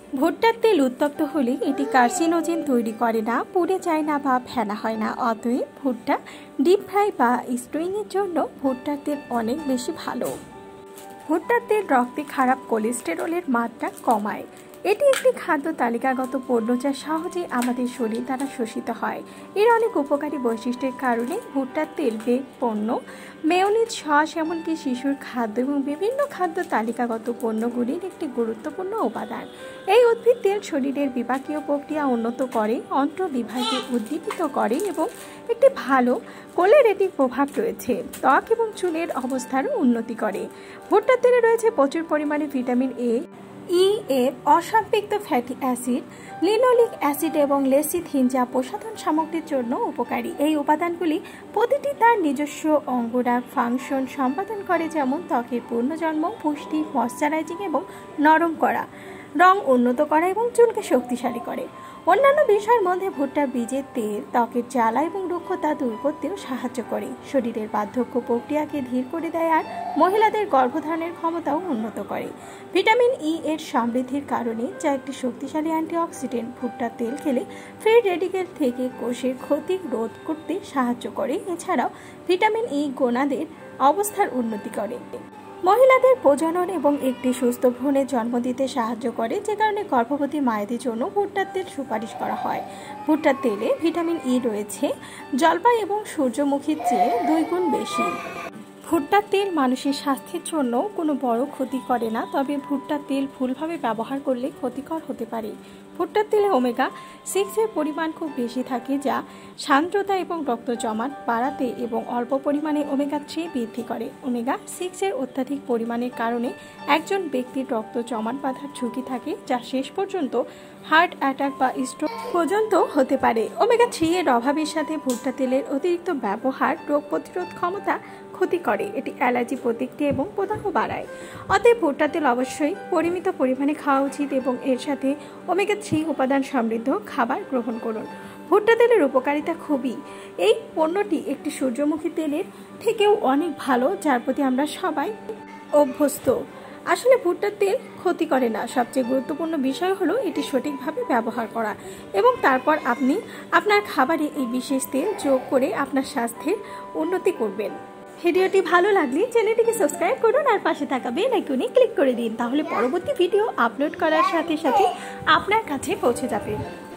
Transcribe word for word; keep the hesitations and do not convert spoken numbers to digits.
ভুট্টার তেল উত্তপ্ত হলে এটি কার্সিনোজেন তৈরি করে না, পুড়ে যায় না বা ফেনা হয় না। অতএব ভুট্টা ডিপ ফ্রাই বা স্টুইংয়ের জন্য ভুট্টার তেল অনেক বেশি ভালো। ভুট্টার তেল রক্তে খারাপ কোলেস্টেরলের মাত্রা কমায়। এটি একটি খাদ্য তালিকাগত পণ্য যা সহজেই আমাদের শরীর দ্বারা শোষিত হয়। এর অনেক উপকারী বৈশিষ্ট্যের কারণে ভুট্টার তেল বেগ পণ্য, মেয়োনিজ, সস, এমনকি শিশুর খাদ্য এবং বিভিন্ন খাদ্য তালিকাগত পণ্যগুলির একটি গুরুত্বপূর্ণ উপাদান। এই উদ্ভিদ তেল শরীরের বিপাকীয় প্রক্রিয়া উন্নত করে, অন্ত্রবিভাগকে উদ্দীপিত করে এবং একটি ভালো কোলেরেটিক প্রভাব রয়েছে। ত্বক এবং চুলের অবস্থারও উন্নতি করে। ভুট্টার তেলে রয়েছে প্রচুর পরিমাণে ভিটামিন এ, ই, এফ, অসম্পৃক্ত ফ্যাটি অ্যাসিড, লিনোলিক অ্যাসিড এবং লেসিথিন যা প্রসাধন সামগ্রীর জন্য উপকারী। এই উপাদানগুলি প্রতিটি তার নিজস্ব অঙ্গরাগ ফাংশন সম্পাদন করে, যেমন ত্বকের পুনর্জন্ম, পুষ্টি, ময়শ্চারাইজিং এবং নরম করা, রং উন্নত করা এবং চুলকে শক্তিশালী করে। অন্যান্য বিষয়ের মধ্যে ভুট্টার বীজের তেল ত্বকের জ্বালা এবং রুক্ষতা দূর করতেও সাহায্য করে, শরীরের বার্ধক্য প্রক্রিয়াকে ধীর করে দেয় আর মহিলাদের গর্ভধারণের ক্ষমতাও উন্নত করে। ভিটামিন ই এর সমৃদ্ধির কারণে, যা একটি শক্তিশালী অ্যান্টিঅক্সিডেন্ট, ভুট্টার তেল খেলে ফ্রি রেডিকেল থেকে কোষের ক্ষতি রোধ করতে সাহায্য করে। এছাড়াও ভিটামিন ই গোনাদের অবস্থার উন্নতি করে, মহিলাদের প্রজনন এবং একটি সুস্থ ভ্রূণের জন্ম দিতে সাহায্য করে, যে কারণে গর্ভবতী মায়েদের জন্য ভুট্টার তেল সুপারিশ করা হয়। ভুট্টার তেলে ভিটামিন ই রয়েছে জলপাই এবং সূর্যমুখীর চেয়ে দুই গুণ বেশি। ভুট্টার তেল মানুষের স্বাস্থ্যের জন্য কোনো বড় ক্ষতি করে না, তবে ভুট্টার তেল ভুলভাবে ব্যবহার করলে ক্ষতিকর হতে পারে। ভুট্টার তেলে ওমেগা সিক্সের পরিমাণ খুব বেশি থাকে, যা সান্দ্রতা এবং রক্ত জমাট বাড়াতে এবং অল্প পরিমাণে ওমেগা থ্রি বৃদ্ধি করে। ওমেগা সিক্সের অত্যাধিক পরিমাণের কারণে একজন ব্যক্তির রক্ত জমাট বাঁধার ঝুঁকি থাকে, যা শেষ পর্যন্ত হার্ট অ্যাটাক বা স্ট্রোক পর্যন্ত হতে পারে। ওমেগা থ্রি এর অভাবের সাথে ভুট্টা তেলের অতিরিক্ত ব্যবহার রোগ প্রতিরোধ ক্ষমতা ক্ষতি করে, এটি অ্যালার্জি প্রতিক্রিয়া এবং প্রদাহ বাড়ায়। অতএব ভুট্টা তেল অবশ্যই পরিমিত পরিমাণে খাওয়া উচিত এবং এর সাথে ওমেগা থ্রি উপাদান সমৃদ্ধ খাবার গ্রহণ করুন। ভুট্টা তেলের উপকারিতা খুবই। এই পণ্যটি একটি সূর্যমুখী তেলের থেকেও অনেক ভালো, যার প্রতি আমরা সবাই অভ্যস্ত। আসলে ভুট্টার তেল ক্ষতি করে না, সবচেয়ে গুরুত্বপূর্ণ বিষয় হলো এটি সঠিকভাবে ব্যবহার করা এবং তারপর আপনি আপনার খাবারে এই বিশেষ তেল যোগ করে আপনার স্বাস্থ্যের উন্নতি করবেন। ভিডিওটি ভালো লাগলে চ্যানেলটিকে সাবস্ক্রাইব করুন আর পাশে থাকা বেল আইকনে ক্লিক করে দিন, তাহলে পরবর্তী ভিডিও আপলোড করার সাথে সাথে আপনার কাছে পৌঁছে যাবে।